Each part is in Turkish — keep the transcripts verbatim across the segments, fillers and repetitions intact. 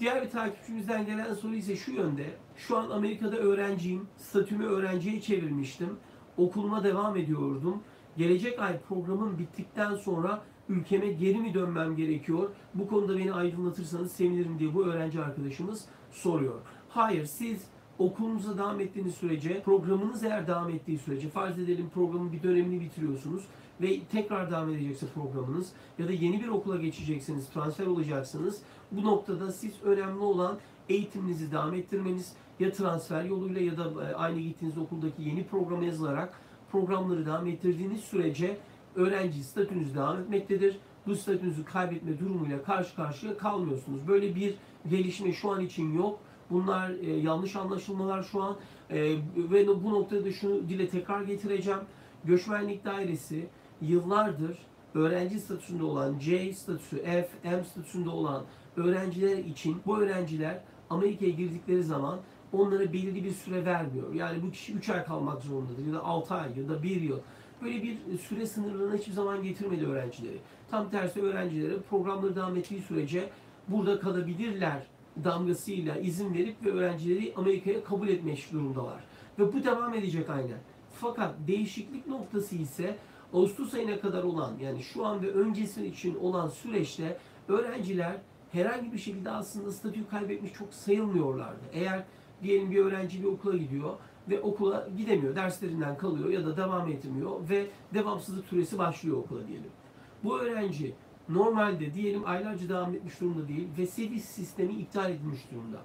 Diğer bir takipçimizden gelen soru ise şu yönde. Şu an Amerika'da öğrenciyim. Statümü öğrenciye çevirmiştim. Okuluma devam ediyordum. Gelecek ay programım bittikten sonra ülkeme geri mi dönmem gerekiyor? Bu konuda beni aydınlatırsanız sevinirim diye bu öğrenci arkadaşımız soruyor. Hayır, siz okulunuza devam ettiğiniz sürece, programınız eğer devam ettiği sürece, farz edelim programın bir dönemini bitiriyorsunuz ve tekrar devam edecekse programınız ya da yeni bir okula geçeceksiniz, transfer olacaksınız. Bu noktada siz önemli olan eğitiminizi devam ettirmeniz, ya transfer yoluyla ya da aynı gittiğiniz okuldaki yeni programa yazılarak programları devam ettirdiğiniz sürece öğrenci statünüz devam etmektedir. Bu statünüzü kaybetme durumuyla karşı karşıya kalmıyorsunuz. Böyle bir gelişme şu an için yok. Bunlar e, yanlış anlaşılmalar şu an e, ve bu noktada da şunu dile tekrar getireceğim. Göçmenlik Dairesi yıllardır öğrenci statüsünde olan C statüsü, F, M statüsünde olan öğrenciler için bu öğrenciler Amerika'ya girdikleri zaman onlara belirli bir süre vermiyor. Yani bu kişi üç ay kalmak zorundadır ya da altı ay ya da bir yıl. Böyle bir süre sınırlarına hiçbir zaman getirmedi öğrencileri. Tam tersi öğrencilere programları devam ettiği sürece burada kalabilirler damgasıyla izin verip ve öğrencileri Amerika'ya kabul etmiş durumdalar. Ve bu devam edecek aynen. Fakat değişiklik noktası ise Ağustos ayına kadar olan, yani şu an ve öncesi için olan süreçte öğrenciler herhangi bir şekilde aslında statü kaybetmiş çok sayılmıyorlardı. Eğer diyelim bir öğrenci bir okula gidiyor ve okula gidemiyor, derslerinden kalıyor ya da devam etmiyor ve devamsızlık süresi başlıyor okula diyelim. Bu öğrenci normalde diyelim aylarca devam etmiş durumda değil ve seviye sistemi iptal edilmiş durumda.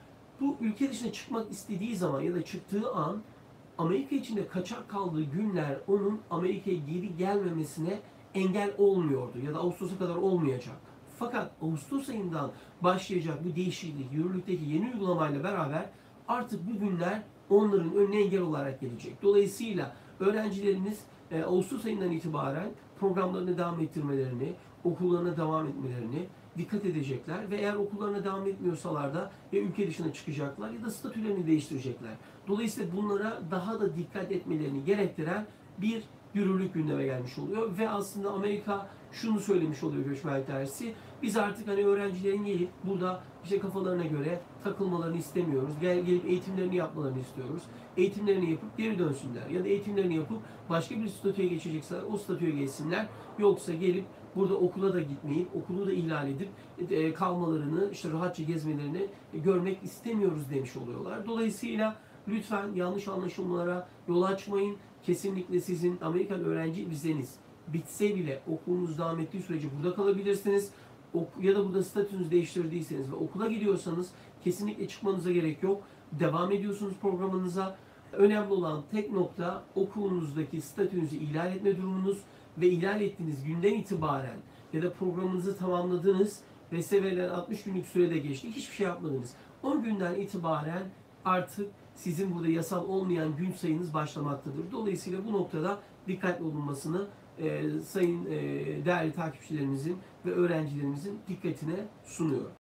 Bu ülke dışına çıkmak istediği zaman ya da çıktığı an Amerika içinde kaçak kaldığı günler onun Amerika'ya geri gelmemesine engel olmuyordu ya da Ağustos'a kadar olmayacak. Fakat Ağustos ayından başlayacak bu değişiklik, yürürlükteki yeni uygulamayla beraber artık bu günler onların önüne engel olarak gelecek. Dolayısıyla öğrencilerimiz e, Ağustos ayından itibaren programlarını devam ettirmelerini, okullarına devam etmelerini dikkat edecekler ve eğer okullarına devam etmiyorsalar da ya ülke dışına çıkacaklar ya da statülerini değiştirecekler. Dolayısıyla bunlara daha da dikkat etmelerini gerektiren bir yürürlük gündeme gelmiş oluyor ve aslında Amerika şunu söylemiş oluyor Göçmenlik Dairesi. Biz artık hani öğrencilerin gelip burada işte kafalarına göre takılmalarını istemiyoruz. Gel, gelip eğitimlerini yapmalarını istiyoruz. Eğitimlerini yapıp geri dönsünler. Ya da eğitimlerini yapıp başka bir statüye geçecekseler o statüye geçsinler. Yoksa gelip burada okula da gitmeyip, okulu da ihlal edip e, kalmalarını, işte rahatça gezmelerini e, görmek istemiyoruz demiş oluyorlar. Dolayısıyla lütfen yanlış anlaşılmalara yol açmayın. Kesinlikle sizin Amerikan öğrenci vizeniz bitse bile okulunuz devam ettiği sürece burada kalabilirsiniz. Ya da burada statünüzü değiştirdiyseniz ve okula gidiyorsanız kesinlikle çıkmanıza gerek yok. Devam ediyorsunuz programınıza. Önemli olan tek nokta okulunuzdaki statünüzü ihlal etme durumunuz ve ihlal ettiğiniz günden itibaren ya da programınızı tamamladınız ve size verilen altmış günlük sürede geçti. Hiçbir şey yapmadınız. on günden itibaren artık sizin burada yasal olmayan gün sayınız başlamaktadır. Dolayısıyla bu noktada dikkatli olunmasını e, sayın e, değerli takipçilerimizin ve öğrencilerimizin dikkatine sunuyorum.